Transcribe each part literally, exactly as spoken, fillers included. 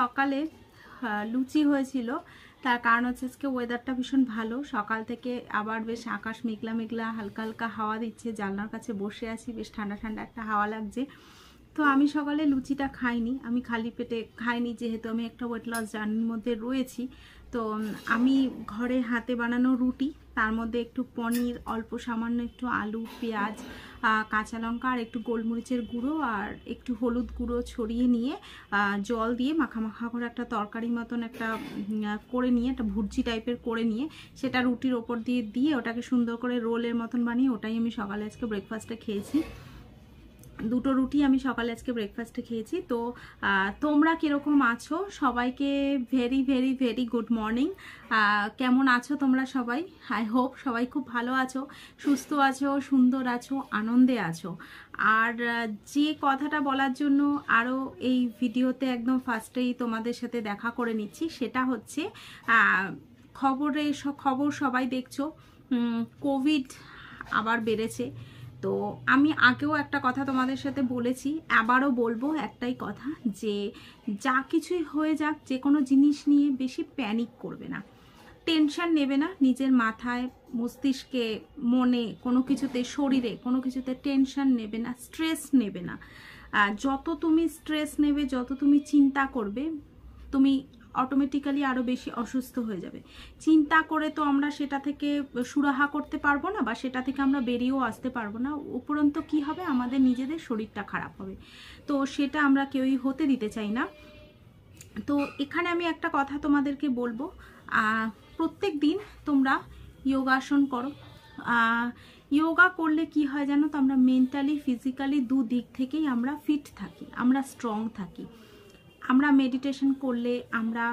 সকালে লুচি হয়েছিল, তার কারণ হচ্ছে আজকে ওয়েদারটা ভীষণ ভালো। সকাল থেকে আবার বেশ আকাশ মেঘলা মেঘলা, হালকা হালকা হাওয়া দিচ্ছে। জানলার কাছে বসে আছি, বেশ ঠান্ডা ঠান্ডা একটা হাওয়া লাগছে। তো আমি সকালে লুচিটা খাইনি, আমি খালি পেটে খাইনি, যেহেতু আমি একটা ওয়েট লস জার্নির মধ্যে রয়েছি। তো আমি ঘরে হাতে বানানো রুটি, তার মধ্যে একটু পনির, অল্প সামান্য একটু আলু, পেঁয়াজ, কাঁচা লঙ্কা আর একটু গোলমরিচের গুঁড়ো আর একটু হলুদ গুঁড়ো ছড়িয়ে নিয়ে জল দিয়ে মাখা মাখা করে একটা তরকারি মতন একটা করে নিয়ে, একটা ভুর্জি টাইপের করে নিয়ে সেটা রুটির ওপর দিয়ে দিয়ে ওটাকে সুন্দর করে রোলের মতন বানিয়ে ওটাই আমি সকালে আজকে ব্রেকফাস্টে খেয়েছি। দুটো রুটি আমি সকালে আজকে ব্রেকফাস্টে খেয়েছি। তো তোমরা কীরকম আছো? সবাইকে very very very good morning. কেমন আছো তোমরা সবাই? আই হোপ সবাই খুব ভালো আছো, সুস্থ আছো, সুন্দর আছো, আনন্দে আছো। আর যে কথাটা বলার জন্য আরও এই ভিডিওতে একদম ফার্স্টেই তোমাদের সাথে দেখা করে নিচ্ছি, সেটা হচ্ছে খবরে খবর সবাই দেখছো, কোভিড আবার বেড়েছে। তো আমি আগেও একটা কথা তোমাদের সাথে বলেছি, আবারও বলবো একটাই কথা, যে যা কিছুই হয়ে যাক, যে কোনো জিনিস নিয়ে বেশি প্যানিক করবে না, টেনশন নেবে না নিজের মাথায়, মস্তিষ্কে, মনে, কোনো কিছুতে, শরীরে কোনো কিছুতে টেনশন নেবে না, স্ট্রেস নেবে না। যত তুমি স্ট্রেস নেবে, যত তুমি চিন্তা করবে, তুমি অটোমেটিক্যালি আরও বেশি অসুস্থ হয়ে যাবে। চিন্তা করে তো আমরা সেটা থেকে সুরাহা করতে পারবো না, বা সেটা থেকে আমরা বেরিয়েও আসতে পারবো না। উপরন্ত কি হবে, আমাদের নিজেদের শরীরটা খারাপ হবে। তো সেটা আমরা কেউই হতে দিতে চাই না। তো এখানে আমি একটা কথা তোমাদেরকে বলবো, প্রত্যেক দিন তোমরা যোগাসন করো। যোগা করলে কি হয় জানো তো, আমরা মেন্টালি ফিজিক্যালি দু দিক থেকেই আমরা ফিট থাকি, আমরা স্ট্রং থাকি। আমরা মেডিটেশন করলে, আমরা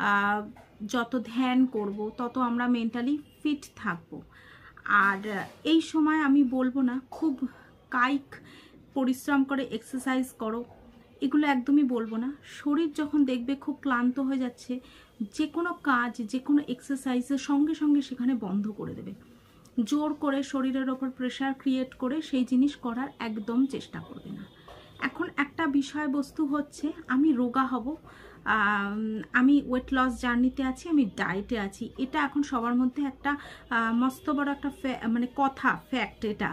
যত ধ্যান করব তত আমরা মেন্টালি ফিট থাকব। আর এই সময় আমি বলবো না খুব কায়িক পরিশ্রম করে এক্সারসাইজ করো, এগুলো একদমই বলবো না। শরীর যখন দেখবে খুব ক্লান্ত হয়ে যাচ্ছে, যে কোনো কাজ, যে কোনো এক্সারসাইজের সঙ্গে সঙ্গে সেখানে বন্ধ করে দেবে। জোর করে শরীরের ওপর প্রেশার ক্রিয়েট করে সেই জিনিস করার একদম চেষ্টা করবে না। এখন একটা বিষয়বস্তু হচ্ছে, আমি রোগা হব, আমি ওয়েট লস জার্নিতে আছি, আমি ডায়েটে আছি, এটা এখন সবার মধ্যে একটা মস্ত বড় একটা মানে কথা, ফ্যাক্ট এটা।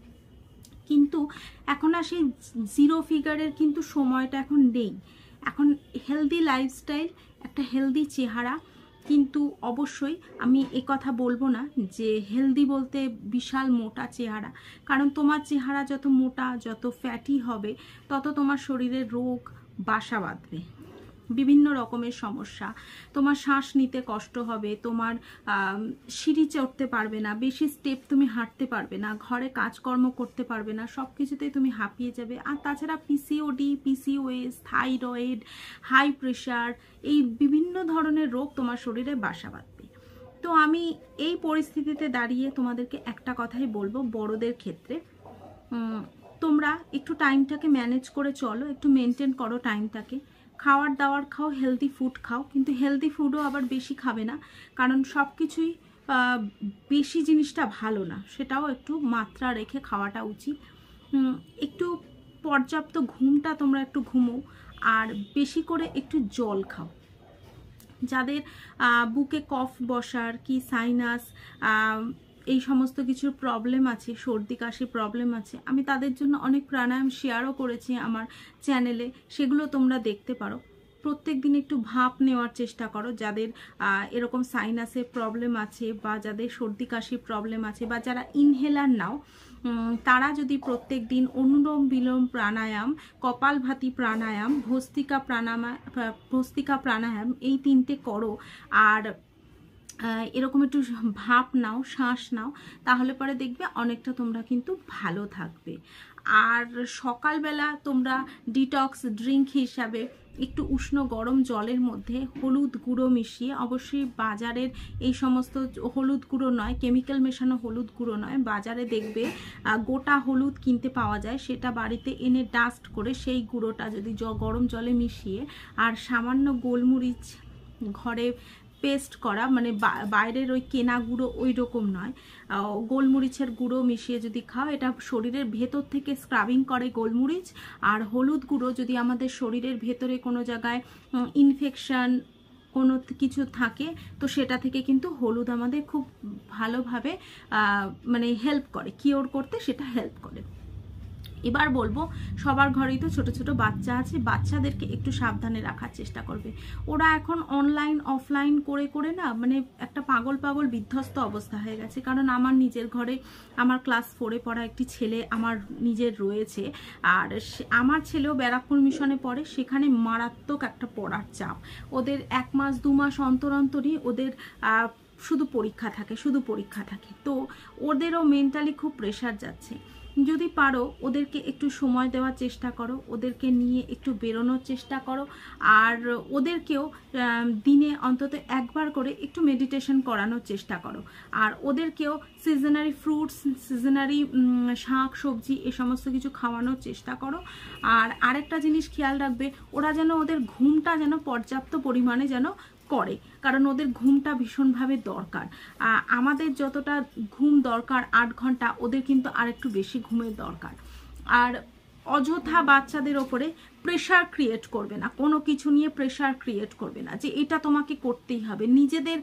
কিন্তু এখন আর সেই জিরো ফিগারের কিন্তু সময়টা এখন নেই। এখন হেলদি লাইফস্টাইল, একটা হেলদি চেহারা, কিন্তু অবশ্যই আমি এ কথা বলবো না যে হেলদি বলতে বিশাল মোটা চেহারা, কারণ তোমার চেহারা যত মোটা, যত ফ্যাটি হবে, তত তোমার শরীরে রোগ বাসা বাঁধবে, বিভিন্ন রকমের সমস্যা, তোমার শ্বাস নিতে কষ্ট হবে, তোমার সিঁড়ি চড়তে পারবে না, বেশি স্টেপ তুমি হাঁটতে পারবে না, ঘরে কাজকর্ম করতে পারবে না, সব কিছুতেই তুমি হাঁপিয়ে যাবে। আর তাছাড়া PCOD, PCOS, thyroid, high pressure, এই বিভিন্ন ধরনের রোগ তোমার শরীরে বাসা বাঁধবে। তো আমি এই পরিস্থিতিতে দাঁড়িয়ে তোমাদেরকে একটা কথাই বলবো, বড়দের ক্ষেত্রে তোমরা একটু টাইমটাকে ম্যানেজ করে চলো, একটু মেনটেন করো টাইমটাকে। খাওয়ার দাওয়ার খাও, হেলদি ফুড খাও, কিন্তু হেলদি ফুডও আবার বেশি খাবে না, কারণ সব কিছুই বেশি জিনিসটা ভালো না, সেটাও একটু মাত্রা রেখে খাওয়াটা উচিত। একটু পর্যাপ্ত ঘুমটা তোমরা একটু ঘুমো, আর বেশি করে একটু জল খাও। যাদের বুকে কফ বসার কি সাইনাস এই সমস্ত কিছুর প্রবলেম আছে, সর্দি কাশি প্রবলেম আছে, আমি তাদের জন্য অনেক প্রাণায়াম শেয়ারও করেছি আমার চ্যানেলে, সেগুলো তোমরা দেখতে পারো। প্রত্যেক দিন একটু ভাপ নেওয়ার চেষ্টা করো, যাদের এরকম সাইনাসের প্রবলেম আছে, বা যাদের সর্দি কাশির প্রবলেম আছে, বা যারা ইনহেলার নাও, তারা যদি প্রত্যেক দিন অনুলোম বিলোম প্রাণায়াম, কপালভাতি প্রাণায়াম, ভস্ত্রিকা প্রাণায়াম ভস্ত্রিকা প্রাণায়াম এই তিনটে করো, আর এরকম একটু ভাপ নাও, শ্বাস নাও, তাহলে পরে দেখবে অনেকটা তোমরা কিন্তু ভালো থাকবে। আর সকালবেলা তোমরা ডিটক্স ড্রিঙ্ক হিসাবে একটু উষ্ণ গরম জলের মধ্যে হলুদ গুঁড়ো মিশিয়ে, অবশ্যই বাজারের এই সমস্ত হলুদ গুঁড়ো নয়, কেমিক্যাল মেশানো হলুদ গুঁড়ো নয়, বাজারে দেখবে গোটা হলুদ কিনতে পাওয়া যায়, সেটা বাড়িতে এনে ডাস্ট করে সেই গুঁড়োটা যদি গরম জলে মিশিয়ে, আর সামান্য গোলমরিচ ঘরে পেস্ট করা, মানে বাইরের ওই কেনা গুঁড়ো ওই রকম নয়, গোলমরিচের গুঁড়ো মিশিয়ে যদি খাও এটা শরীরের ভেতর থেকে স্ক্রাবিং করে গোলমরিচ। আর হলুদ গুঁড়ো যদি আমাদের শরীরের ভেতরে কোনো জায়গায় ইনফেকশন কোনো কিছু থাকে তো সেটা থেকে কিন্তু হলুদ আমাদের খুব ভালোভাবে মানে হেল্প করে, কিওর করতে সেটা হেল্প করে। এবার বলবো সবার ঘরেই তো ছোট ছোট বাচ্চা আছে, বাচ্চাদেরকে একটু সাবধানে রাখার চেষ্টা করবে। ওরা এখন অনলাইন অফলাইন করে করে না মানে একটা পাগল পাগল বিধ্বস্ত অবস্থা হয়ে গেছে। কারণ আমার নিজের ঘরে আমার ক্লাস ফোরে পড়া একটি ছেলে আমার নিজের রয়েছে, আর আমার ছেলেও ব্যারাকপুর মিশনে পড়ে, সেখানে মারাত্মক একটা পড়ার চাপ। ওদের এক মাস দু মাস অন্তর অন্তরই ওদের শুধু পরীক্ষা থাকে, শুধু পরীক্ষা থাকে। তো ওদেরও মেন্টালি খুব প্রেশার যাচ্ছে। যদি পারো ওদেরকে একটু সময় দেওয়ার চেষ্টা করো, ওদেরকে নিয়ে একটু বেরোনোর চেষ্টা করো, আর ওদেরকেও দিনে অন্তত একবার করে একটু মেডিটেশন করানোর চেষ্টা করো। আর ওদেরকেও সিজনারি ফ্রুটস, সিজনারি শাক সবজি এ সমস্ত কিছু খাওয়ানোর চেষ্টা করো। আর আরেকটা জিনিস খেয়াল রাখবে, ওরা যেন ওদের ঘুমটা যেন পর্যাপ্ত পরিমাণে যেন করে, কারণ ওদের ঘুমটা ভীষণভাবে দরকার। আমাদের যতটা ঘুম দরকার আট ঘন্টা, ওদের কিন্তু আর একটু বেশি ঘুমের দরকার। আর অযথা বাচ্চাদের ওপরে প্রেশার ক্রিয়েট করবে না, কোনো কিছু নিয়ে প্রেশার ক্রিয়েট করবে না যে এটা তোমাকে করতেই হবে। নিজেদের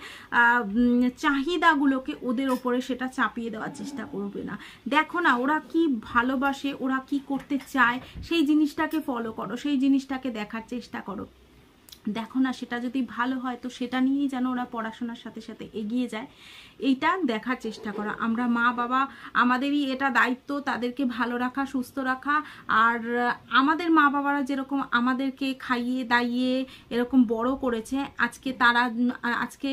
চাহিদাগুলোকে ওদের ওপরে সেটা চাপিয়ে দেওয়ার চেষ্টা করবে না। দেখো না ওরা কি ভালোবাসে, ওরা কি করতে চায়, সেই জিনিসটাকে ফলো করো, সেই জিনিসটাকে দেখার চেষ্টা করো। দেখো না সেটা যদি ভালো হয় তো সেটা নিয়েই যেন ওরা পড়াশোনার সাথে সাথে এগিয়ে যায়, এইটা দেখার চেষ্টা করো। আমরা মা বাবা আমাদেরই এটা দায়িত্ব তাদেরকে ভালো রাখা, সুস্থ রাখা। আর আমাদের মা বাবারা যেরকম আমাদেরকে খাইয়ে দাইয়ে এরকম বড় করেছে, আজকে তারা আজকে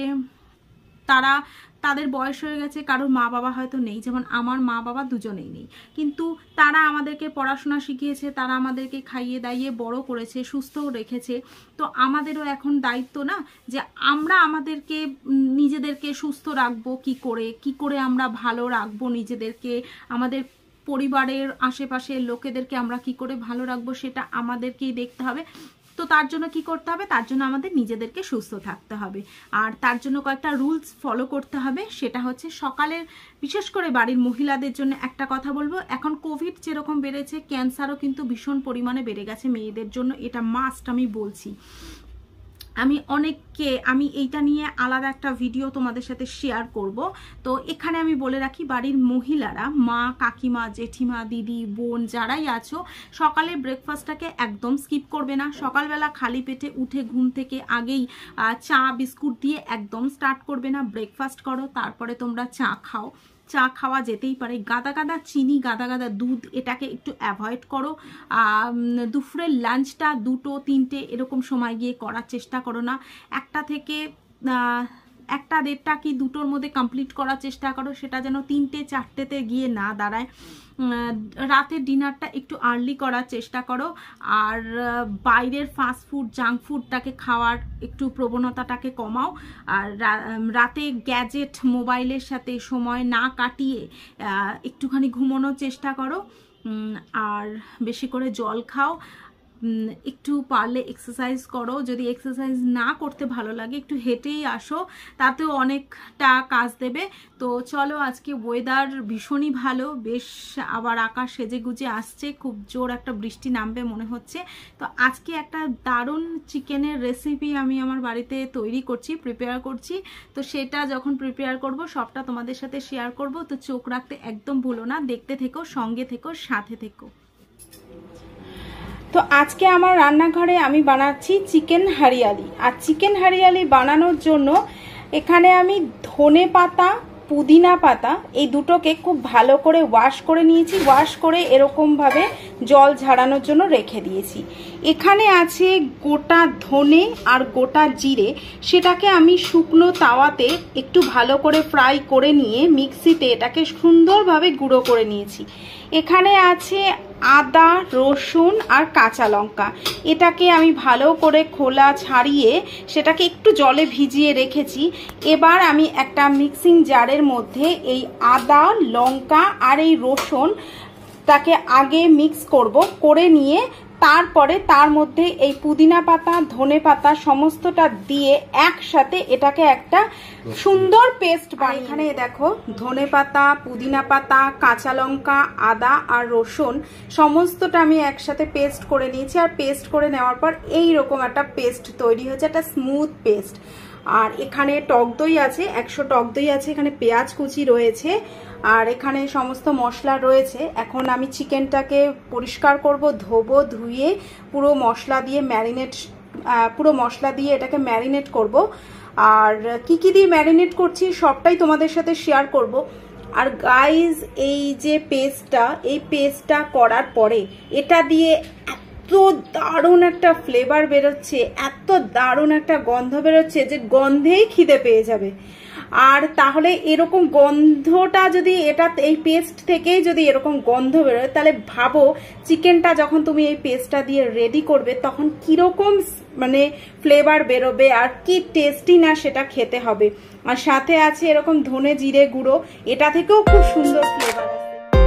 তারা তাদের বয়স হয়ে গেছে, কারোর মা বাবা হয়তো নেই, যেমন আমার মা বাবা দুজনেই নেই, কিন্তু তারা আমাদেরকে পড়াশোনা শিখিয়েছে, তারা আমাদেরকে খাইয়ে দাইয়ে বড় করেছে, সুস্থও রেখেছে। তো আমাদেরও এখন দায়িত্ব না যে আমরা আমাদেরকে নিজেদেরকে সুস্থ রাখবো কি করে, কি করে আমরা ভালো রাখবো নিজেদেরকে, আমাদের পরিবারের আশেপাশের লোকেদেরকে আমরা কি করে ভালো রাখবো সেটা আমাদেরকেই দেখতে হবে। তো তার জন্য কি করতে হবে, তার জন্য আমাদের নিজেদেরকে সুস্থ থাকতে হবে। আর তার জন্য কয়েকটা রুলস ফলো করতে হবে। সেটা হচ্ছে সকালের, বিশেষ করে বাড়ির মহিলাদের জন্য একটা কথা বলবো, এখন কোভিড যেরকম বেড়েছে ক্যান্সারও কিন্তু ভীষণ পরিমাণে বেড়ে গেছে মেয়েদের জন্য, এটা মাস্ট আমি বলছি। আমি অনেককে আমি এইটা নিয়ে আলাদা একটা ভিডিও তোমাদের সাথে শেয়ার করব। তো এখানে আমি বলে রাখি বাড়ির মহিলারা, মা কাকিমা জেঠিমা দিদি বোন যারাই আছো, সকালে ব্রেকফাস্টটাকে একদম স্কিপ করবে না। সকালবেলা খালি পেটে উঠে ঘুম থেকে আগেই চা বিস্কুট দিয়ে একদম স্টার্ট করবে না, ব্রেকফাস্ট করো, তারপরে তোমরা চা খাও। চা খাওয়া যেতেই পারে, গাদা গাদা চিনি, গাদা গাদা দুধ এটাকে একটু অ্যাভয়েড করো। দুপুরের লাঞ্চটা দুটো তিনটে এরকম সময় গিয়ে করার চেষ্টা করো না, একটা থেকে একটা দেড়টা কি দুটোর মধ্যে কমপ্লিট করার চেষ্টা করো, সেটা যেন তিনটে চারটেতে গিয়ে না দাঁড়ায়। রাতের ডিনারটা একটু আর্লি করার চেষ্টা করো। আর বাইরের ফাস্ট ফুড জাঙ্ক ফুডটাকে খাওয়ার একটু প্রবণতাটাকে কমাও। আর রাতে গ্যাজেট মোবাইলের সাথে সময় না কাটিয়ে একটুখানি ঘুমানোর চেষ্টা করো। আর বেশি করে জল খাও, একটু পারলে এক্সারসাইজ করো। যদি এক্সারসাইজ না করতে ভালো লাগে একটু হেঁটেই আসো, তাতেও অনেকটা কাজ দেবে। তো চলো, আজকে ওয়েদার ভীষণই ভালো, বেশ আবার আকাশ সেজে গুজে আসছে, খুব জোর একটা বৃষ্টি নামবে মনে হচ্ছে। তো আজকে একটা দারুণ চিকেনের রেসিপি আমি আমার বাড়িতে তৈরি করছি, প্রিপেয়ার করছি। তো সেটা যখন প্রিপেয়ার করব সবটা তোমাদের সাথে শেয়ার করব। তো চোখ রাখতে একদম ভুলো না, দেখতে থেকো, সঙ্গে থেকো, সাথে থেকো। তো আজকে আমার রান্নাঘরে আমি বানাচ্ছি চিকেন হারিয়ালি। আর চিকেন হারিয়ালি বানানোর জন্য এখানে আমি ধনে পাতা, পুদিনা পাতা এই দুটোকে খুব ভালো করে ওয়াশ করে নিয়েছি। ওয়াশ করে এরকমভাবে জল ঝাড়ানোর জন্য রেখে দিয়েছি। এখানে আছে গোটা ধনে আর গোটা জিরে, সেটাকে আমি শুকনো তাওয়াতে একটু ভালো করে ফ্রাই করে নিয়ে মিক্সিতে এটাকে সুন্দরভাবে গুঁড়ো করে নিয়েছি। এখানে আছে আদা, রসুন আর কাঁচা লঙ্কা, এটাকে আমি ভালো করে খোলা ছাড়িয়ে সেটাকে একটু জলে ভিজিয়ে রেখেছি। এবার আমি একটা মিক্সিং জারের মধ্যে এই আদা, লঙ্কা আর এই রসুন তাকে আগে মিক্স করব, করে নিয়ে তারপরে তার মধ্যে এই পুদিনা পাতা ধনে পাতা সমস্তটা দিয়ে একসাথে এটাকে একটা সুন্দর পেস্ট বানিয়ে। এখানে দেখো ধনে পাতা পুদিনা পাতা কাঁচা লঙ্কা আদা আর রসুন সমস্তটা আমি একসাথে পেস্ট করে নিয়েছি। আর পেস্ট করে নেওয়ার পর এইরকম একটা পেস্ট তৈরি হয়েছে, একটা স্মুথ পেস্ট। আর এখানে টক দই আছে, একশো টক দই আছে, এখানে পেঁয়াজ কুচি রয়েছে, আর এখানে সমস্ত মশলা রয়েছে। এখন আমি চিকেনটাকে পরিষ্কার করব, ধোবো, ধুয়ে পুরো মশলা দিয়ে ম্যারিনেট পুরো মশলা দিয়ে এটাকে ম্যারিনেট করব। আর কি কি দিয়ে ম্যারিনেট করছি সবটাই তোমাদের সাথে শেয়ার করব। আর গাইজ এই যে পেস্টটা, এই পেস্টটা করার পরে এটা দিয়ে এত দারুণ একটা ফ্লেভার বেরোচ্ছে, এত দারুণ একটা গন্ধ বেরোচ্ছে যে গন্ধেই খিদে পেয়ে যাবে। আর তাহলে এরকম গন্ধটা যদি এটা এই পেস্ট থেকেই যদি এরকম গন্ধ বেরোয় তাহলে ভাবো চিকেনটা যখন তুমি এই পেস্টটা দিয়ে রেডি করবে তখন কিরকম মানে ফ্লেভার বেরোবে আর কি টেস্টি না সেটা খেতে হবে। আর সাথে আছে এরকম ধনে জিরে গুঁড়ো, এটা থেকেও খুব সুন্দর ফ্লেভার আছে।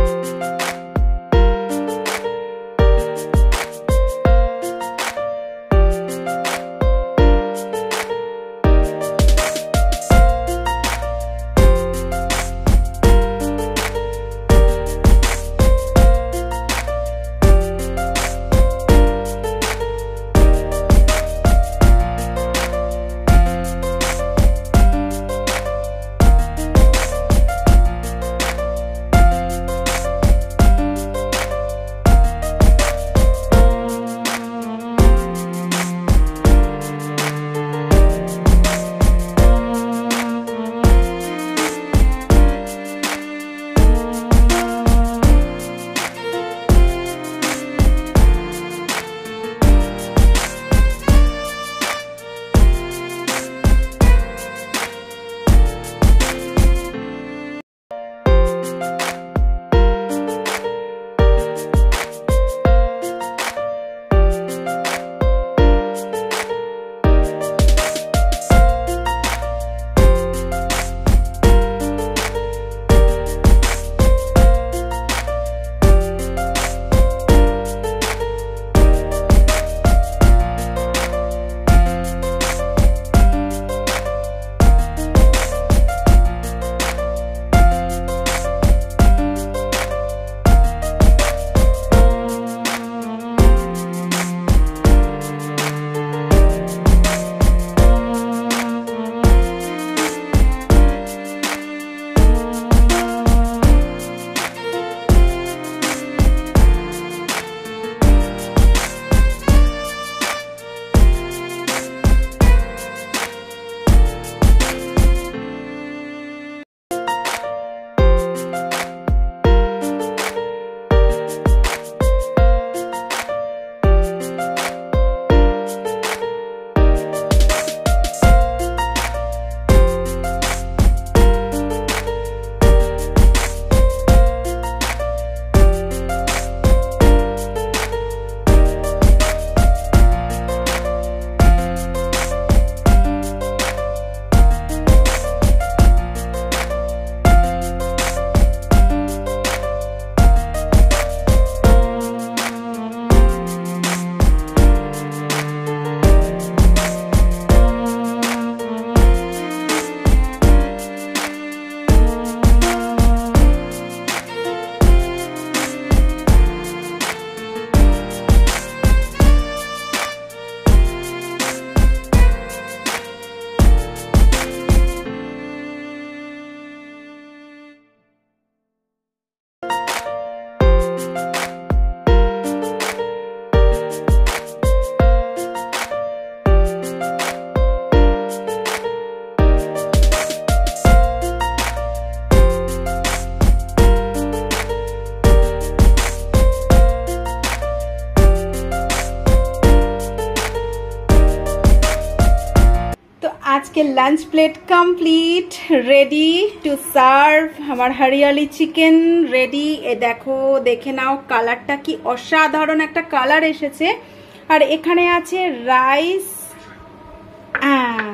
आज के lunch plate complete ready to serve हमार हरियाली चिकेन रेडी ए देखो देखे नाओ कालारटा की असाधारण एक कालार एसेছে আর এখানে আছে রাইস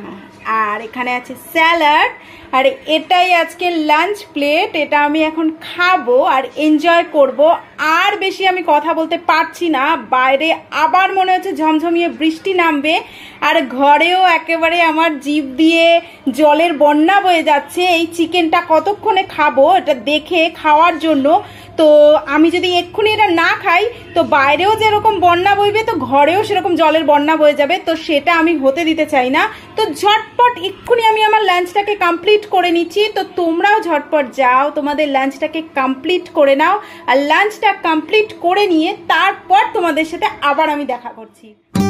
আর এখানে আছে স্যালাড, আর এটাই আজকে লাঞ্চ প্লেট। এটা আমি এখন খাবো আর এনজয় করব। আর বেশি আমি কথা বলতে পারছি না, বাইরে আবার মনে হচ্ছে ঝমঝমিয়ে বৃষ্টি নামবে, আর ঘরেও একেবারে আমার জিভ দিয়ে জলের বন্যা বয়ে যাচ্ছে। এই চিকেনটা কতক্ষণে খাবো এটা দেখে খাওয়ার জন্য। তো আমি যদি এক্ষুনি এটা না খাই তো বাইরেও যেরকম বন্যা বইবে তো ঘরেও সেরকম জলের বন্যা বয়ে যাবে, তো সেটা আমি হতে দিতে চাই না। তো ঝটপট এক্ষুনি আমি আমার লাঞ্চটাকে কমপ্লিট করে নিচ্ছি। তো তোমরাও ঝটপট যাও, তোমাদের লাঞ্চটাকে কমপ্লিট করে নাও, আর লাঞ্চটা কমপ্লিট করে নিয়ে তারপর তোমাদের সাথে আবার আমি দেখা করছি।